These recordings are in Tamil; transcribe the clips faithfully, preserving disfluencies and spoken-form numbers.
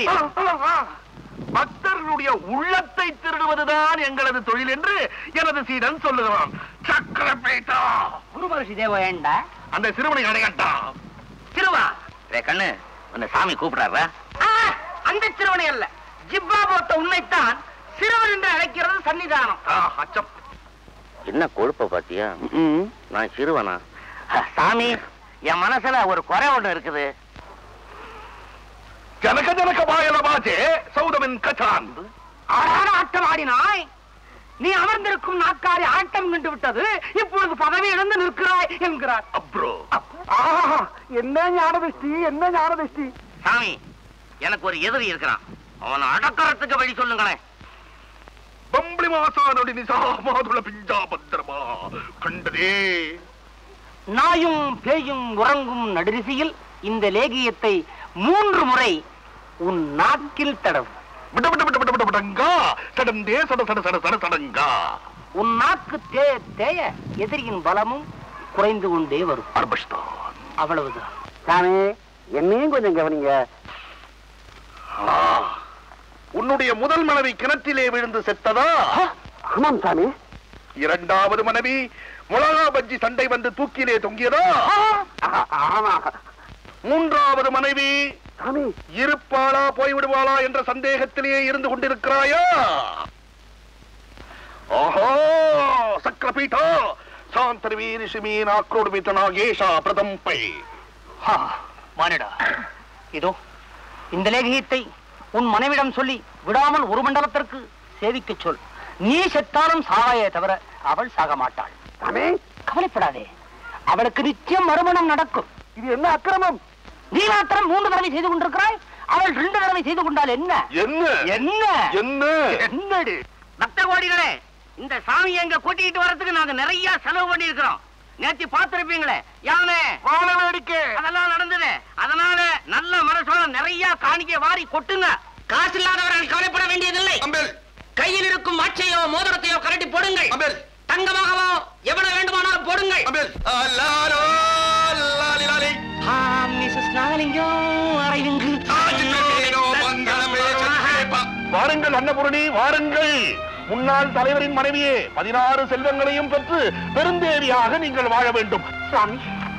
தெரியும். பக்தர்களுடைய உள்ளத்தை திருடுவதுதான் எங்களது தொழில் என்று எனது சீடன் சொல்லுகிறான். சக்கரப்பேட்டா குருமகர்ஷி தேவ ஏண்டா அந்த சிறுவனை அடையாட்டா. சிறுவா கண்ணு அந்த சாமி கூப்பிடாரா? அந்த சிறுவனை அல்ல, ஜிப்பா போட்ட உன்னைத்தான் சிறுவன் என்று அழைக்கிறது சன்னிதானம். என்ன கொழுப்ப பாத்தியா? நான் சிறுவனா? சாமி, என் மனசுல ஒரு குறை ஒண்ணு இருக்குது. ஜனக ஜனக பாயலபாஜே சௌதமின் கச்சான். ஆறான ஆட்டம் ஆடினாய். நீ அமர்ந்திருக்கும் நாற்காலி ஆட்டம் கண்டு விட்டது. இப்பொழுது பதவி இழந்து நிற்கிறாய் என்கிறார். அப்ரோ என்ன ஞானதிஷ்டி, என்ன ஞானதிஷ்டி. சாமி, எனக்கு ஒரு எதிரி இருக்கிறான். அவன் அடக்கறதுக்கு வழி சொல்லுங்களேன். பம்பளி மாசானோடி நிசா மாதுள பிஞ்சா பத்திரமா கண்டதே. நாயும் பேயும் உறங்கும் நடுரிசையில் இந்த லேகியத்தை மூன்று முறை உன் நாக்கில் தடவும். விட விட விட விட விடங்கா சடந்தே சட சட சட சட சடங்கா. உன் நாக்கு தே தேய எதிரியின் பலமும் குறைந்து கொண்டே வரும். அர்பஷ்தான். அவ்வளவுதான். சாமி, என்னையும் கொஞ்சம் கவனிங்க. உன்னுடைய முதல் மனைவி கிணற்றிலே விழுந்து செத்ததா? ஆமாம் சாமி. இரண்டாவது மனைவி முளகா பஜ்ஜி சண்டை வந்து தூக்கிலே தொங்கியதா? ஆமா. மூன்றாவது மனைவி சாமி இருப்பாளா போய்விடுவாளா என்ற சந்தேகத்திலேயே இருந்து கொண்டிருக்கிறாயா? ஓஹோ, சக்கரபீட்டா சாந்தர்வீர் சிமீன் ஆக்ரோடு நாகேஷா பிரதம்பை. மானிடா, இதோ இந்த லேகியத்தை உன் மனைவிடம் சொல்லி விடாமல் ஒரு மண்டலத்திற்கு சேவிக்க சொல். நீ செத்தாலும் சாவாயே தவிர அவள் சாக மாட்டாள். கவலைப்படாதே, அவளுக்கு நிச்சயம் மறுமணம் நடக்கும். இது என்ன அக்கிரமம்? நீ மாத்திரம் மூன்று தடவை செய்து கொண்டிருக்கிறாய், அவள் ரெண்டு தடவை செய்து கொண்டால் என்ன? என்ன என்ன என்ன என்னடி பக்த கோடிகளே, இந்த சாமியை எங்க கூட்டிட்டு வரதுக்கு நாங்க நிறைய செலவு பண்ணி இருக்கிறோம். நேற்று பார்த்திருப்பீங்களே, யானை வாழ வேடிக்கை அதெல்லாம் நடந்தது. அதனால நல்ல மனசோட நிறைய காணிக்கை வாரி கொட்டுங்க. காசு இல்லாதவர்கள் கவலைப்பட வேண்டியதில்லை. கையில் இருக்கும் மாட்சையோ மோதிரத்தையோ கரட்டி போடுங்கள். தங்கமாகவோ எவ்வளவு வேண்டுமானாலும் போடுங்கள். வாருங்கள் அன்னபூரணி, வாருங்கள். முன்னாள் தலைவரின் மனைவியே, பதினாறு செல்வங்களையும் பெற்று பெருந்தேவியாக நீங்கள் வாழ வேண்டும். சுவாமி,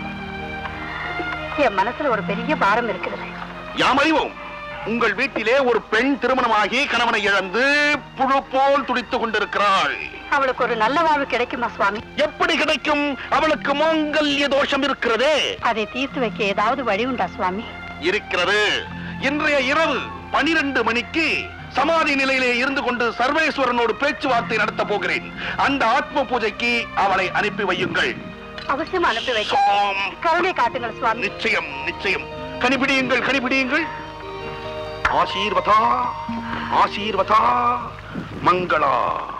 என் மனசுல ஒரு பெரிய பாரம் இருக்கிறது. யாம் அறிவோம். உங்கள் வீட்டிலே ஒரு பெண் திருமணமாகி கணவனை இழந்து புழு போல் துடித்துக் கொண்டிருக்கிறாள். அவளுக்கு ஒரு நல்ல வாழ்வு கிடைக்குமா சுவாமி? எப்படி கிடைக்கும்? அவளுக்கு மாங்கல்ய தோஷம் இருக்கிறதே. அதை தீர்த்து வைக்க ஏதாவது வழி உண்டா சுவாமி? இருக்கிறது. இன்றைய இரவு பனிரெண்டு மணிக்கு சமாதி நிலையிலே இருந்து கொண்டு சர்வேஸ்வரனோடு பேச்சுவார்த்தை நடத்த போகிறேன். அந்த ஆத்ம பூஜைக்கு அவளை அனுப்பி வையுங்கள். அவசியம் அனுப்பி வைக்க கருணை காட்டுங்கள் சுவாமி. நிச்சயம் நிச்சயம். கனிபிடியுங்கள் கனிபிடியுங்கள். ஆசீர்வதா ஆசீர்வதா மங்களா.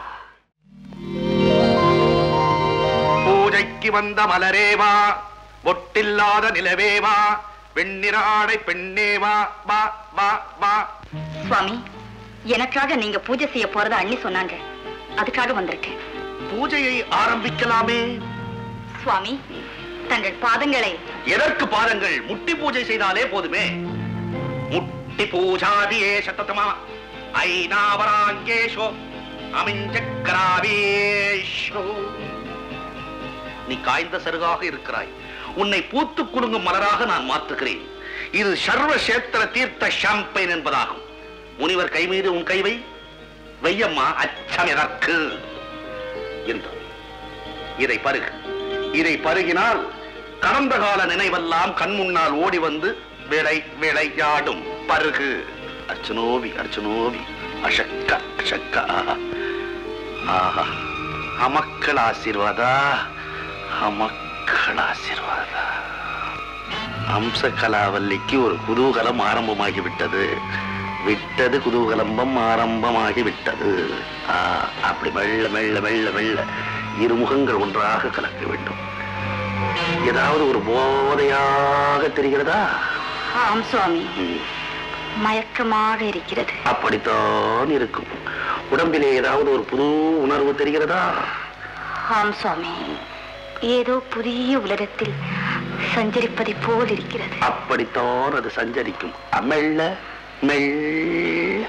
பூஜைக்கு வந்த மலரேவா, பொட்டில்லாத நிலவேவா, வெண்ணிராடை பெண்ணேவா, வா வா வா. சுவாமி, எனக்காக நீங்க பூஜை செய்ய போறதா அண்ணி சொன்னாங்க, அதுக்காக வந்திருக்கேன். பூஜையை ஆரம்பிக்கலாமே. சுவாமி, தங்கள் பாதங்களை. எதற்கு பாதங்கள்? முட்டி பூஜை செய்தாலே போதுமே. முட்டி பூஜாதியே சத்தமா ஐநாவராங்கேஷோ அமிஞ்சக்ராவேஷோ. நீ காய்ந்த சருகாக இருக்கிறாய். உன்னை பூத்து குலுங்கும் மலராக நான் மாற்றுகிறேன். இது சர்வசேத்திர தீர்த்த ஷாம்பைன் என்பதாகும். முனிவர் கை மீது உன் கைவை வையம்மா. அச்சம் எதற்கு? இதை பருகு. இதை பருகினால் கடந்த கால நினைவெல்லாம் கண் முன்னால் ஓடி வந்து விளை விளையாடும். பருகு. அர்ச்சனோவி அர்ச்சனோவி அசக்க அசக்க. ஆஹா, அமக்கள் ஆசீர்வாதா, அமக்கள் ஆசீர்வாதா. அம்ச கலாவல்லிக்கு ஒரு குதூகலம் ஆரம்பமாகிவிட்டது. விட்டது குதூகலம்பம் ஆரம்பமாகி விட்டது. அப்படி மெல்ல மெல்ல மெல்ல மெல்ல இருமுகங்கள் ஒன்றாக கலக்க வேண்டும். ஏதாவது ஒரு போதையாக தெரிகிறதா? ஆம் சுவாமி, மயக்கமாக இருக்கிறது. அப்படித்தான் இருக்கும். உடம்பிலே ஏதாவது ஒரு புது உணர்வு தெரிகிறதா? ஆம் சுவாமி, ஏதோ புதிய உலகத்தில் சஞ்சரிப்பதை போல் இருக்கிறது. அப்படித்தான் அது சஞ்சரிக்கும். மெல்ல மெல்ல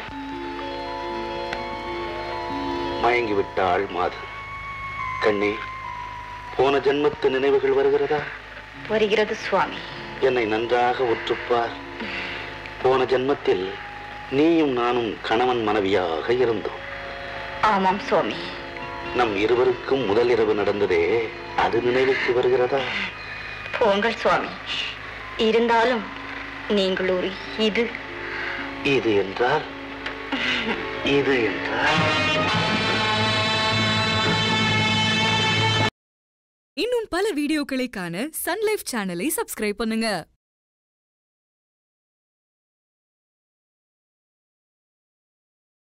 மயங்கி விட்டாள் மாது. கண்ணே, போன ஜென்மத்து நினைவுகள் வருகிறதா? வருகிறது சுவாமி. என்னை நன்றாக உற்றுப்பார். போன ஜென்மத்தில் நீயும் நானும் கணவன் மனைவியாக இருந்தோம். ஆமாம் சுவாமி. நம் இருவருக்கும் முதல் இரவு நடந்ததே, அது நினைவுக்கு வருகிறதா? போங்கள் சுவாமி. இருந்தாலும் நீங்கள் ஒரு இது இது என்றால் இது என்றால் இன்னும் பல வீடியோக்களை காண சன் லைஃப் சேனலை சப்ஸ்கிரைப் பண்ணுங்க.